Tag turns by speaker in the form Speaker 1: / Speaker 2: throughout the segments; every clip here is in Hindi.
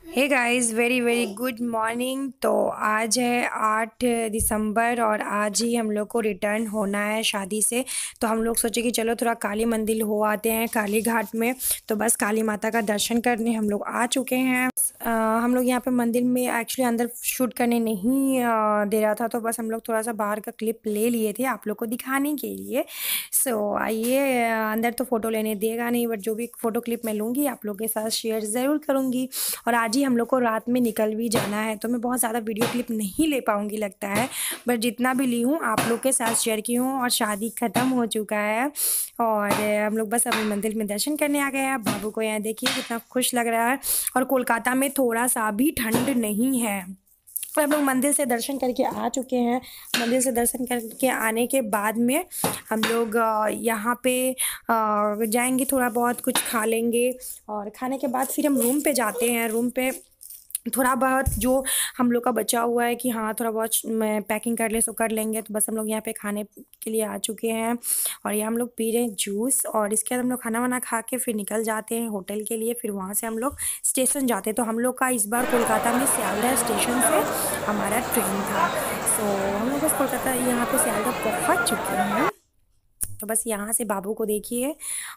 Speaker 1: हे guys, very very good morning. तो आज है 8 दिसंबर और आज ही हम लोग को रिटर्न होना है शादी से। तो हम लोग सोचे कि चलो थोड़ा काली मंदिर हो आते हैं, काली घाट में। तो बस काली माता का दर्शन करने हम लोग आ चुके हैं। हम लोग यहाँ पे मंदिर में एक्चुअली अंदर शूट करने नहीं दे रहा था, तो बस हम लोग थोड़ा सा बाहर का क्लिप ले लिए थे आप लोग को दिखाने के लिए। सो आइए, अंदर तो फ़ोटो लेने देगा नहीं, बट जो भी फ़ोटो क्लिप मैं लूँगी आप लोग के साथ शेयर ज़रूर करूँगी। और आज ही हम लोग को रात में निकल भी जाना है, तो मैं बहुत ज़्यादा वीडियो क्लिप नहीं ले पाऊँगी लगता है, बट जितना भी ली हूँ आप लोग के साथ शेयर की हूँ। और शादी ख़त्म हो चुका है और हम लोग बस अपने मंदिर में दर्शन करने आ गए हैं। बाबू को यहाँ देखिए कितना खुश लग रहा है। और कोलकाता में थोड़ा सा भी ठंड नहीं है। और हम लोग मंदिर से दर्शन करके आ चुके हैं। मंदिर से दर्शन करके आने के बाद में हम लोग यहाँ पे जाएंगे, थोड़ा बहुत कुछ खा लेंगे। और खाने के बाद फिर हम रूम पे जाते हैं। रूम पे थोड़ा बहुत जो हम लोग का बचा हुआ है कि हाँ थोड़ा बहुत मैं पैकिंग कर ले सो कर लेंगे। तो बस हम लोग यहाँ पे खाने के लिए आ चुके हैं और ये हम लोग पी रहे हैं जूस। और इसके बाद हम लोग खाना वाना खा के फिर निकल जाते हैं होटल के लिए। फिर वहाँ से हम लोग स्टेशन जाते हैं। तो हम लोग का इस बार कोलकाता में सियालदह स्टेशन से हमारा ट्रेन था। सो हम लोग बस कोलकाता यहाँ पे सियालदह पहुँच चुके हैं। तो बस यहाँ से बाबू को देखिए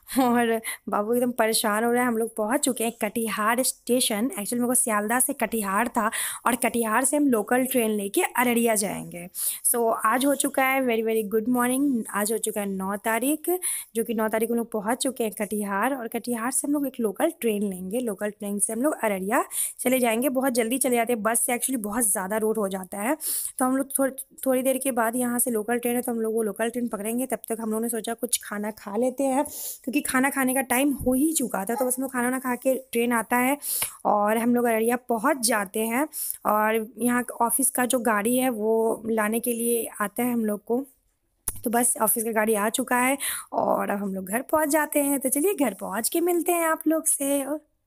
Speaker 1: और बाबू एकदम परेशान हो रहा है। हम लोग पहुँच चुके हैं कटिहार स्टेशन। एक्चुअली मेरे को सियालदह से कटिहार था और कटिहार से हम लोकल ट्रेन लेके अररिया जाएंगे। सो आज हो चुका है वेरी वेरी गुड मॉर्निंग। आज हो चुका है 9 तारीख, जो कि 9 तारीख को हम लोग पहुँच चुके हैं कटिहार। और कटिहार से हम लोग एक लोकल ट्रेन लेंगे। लोकल ट्रेन से हम लोग अररिया चले जाएंगे। बहुत जल्दी चले जाते हैं, बस से एक्चुअली बहुत ज़्यादा रोड हो जाता है। तो हम लोग थोड़ी देर के बाद यहाँ से लोकल ट्रेन है, तो हम लोग वो लोकल ट्रेन पकड़ेंगे। तब तक हम लोगों ने सोचा कुछ खाना खा लेते हैं, क्योंकि खाना खाने का टाइम हो ही चुका था। तो बस हम लोग खाना ना खा के ट्रेन आता है और हम लोग अररिया पहुँच जाते हैं। और यहाँ ऑफिस का जो गाड़ी है वो लाने के लिए आता है हम लोग को। तो बस ऑफिस का गाड़ी आ चुका है और अब हम लोग घर पहुँच जाते हैं। तो चलिए घर पहुँच के मिलते हैं आप लोग से।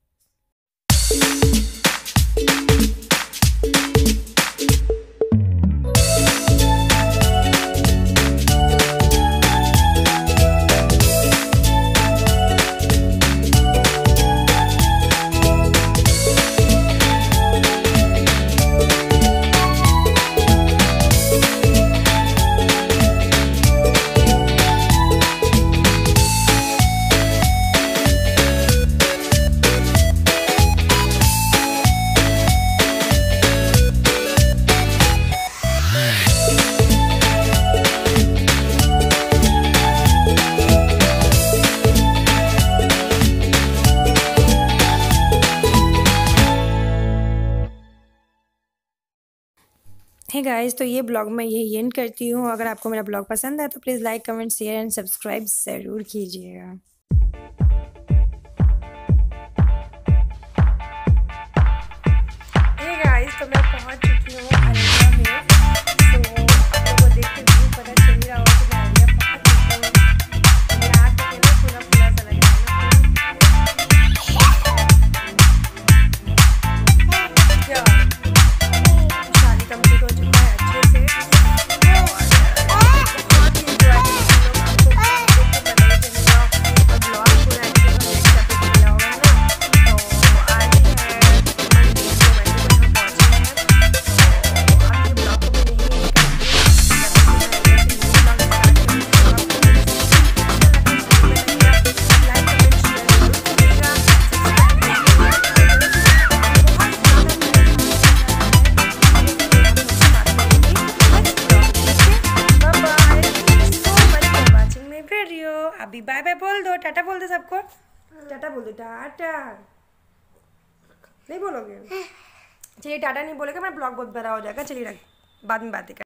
Speaker 1: हे गाइस, तो ये ब्लॉग मैं यही एंड करती हूँ। अगर आपको मेरा ब्लॉग पसंद है तो please like comment share and subscribe ज़रूर कीजिएगा। हे गाइस, तो मैं पहुँच चुकी हूँ अररिया में। तो आप लोगों को देख के भी पता चल ही रहा होगा कि मैं अररिया पहुँच चुकी हूँ। मेरा हाथ देखिए ना, पूरा पूरा सा लग रहा है। शादी कंप्लीट हो चुका है अच्छे से और बहुत ही इंजॉय किया हम लोग। आपको देख के पता ही चलेगा और ब्लॉग पूरा अच्छे से नेक्स्ट एपिसोड मिला होगा ना। तो आज ही है मंडे, जो मंडे को हम पहुँचे हैं। तो आप ये ब्लॉग को मैं यही अभी बाय बाय बोल दो, टाटा बोल दो सबको। टाटा बोल दो, टाटा नहीं बोलोगे? चलिए टाटा नहीं बोलेगा, मेरा ब्लॉग बहुत बड़ा हो जाएगा। चलिए बाद में बातें कर।